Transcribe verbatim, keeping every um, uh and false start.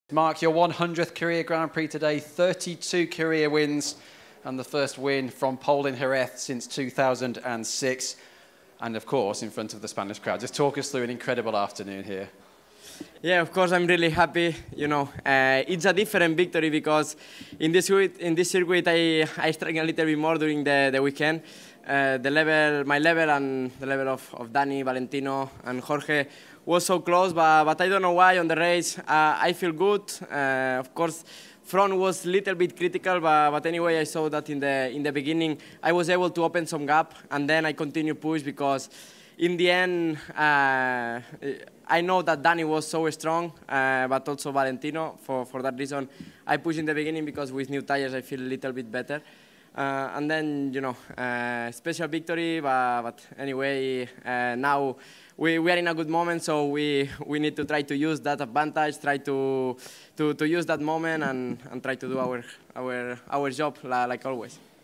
Mark, your one hundredth career Grand Prix today, thirty-two career wins, and the first win from pole in Jerez since two thousand six, and of course in front of the Spanish crowd. Just talk us through an incredible afternoon here. Yeah, of course I'm really happy. You know, uh, it's a different victory because in this in this circuit I I struggled a little bit more during the the weekend. Uh, the level, my level, and the level of of Dani, Valentino, and Jorge was so close, but but I don't know why on the race uh, I feel good. Uh, of course, front was a little bit critical, but but anyway I saw that in the in the beginning I was able to open some gap, and then I continue push because in the end, uh, I know that Dani was so strong, uh, but also Valentino. For, for that reason, I pushed in the beginning because with new tires I feel a little bit better. Uh, and then, you know, uh, special victory, but, but anyway, uh, now we, we are in a good moment, so we, we need to try to use that advantage, try to, to, to use that moment and, and try to do our, our, our job like always.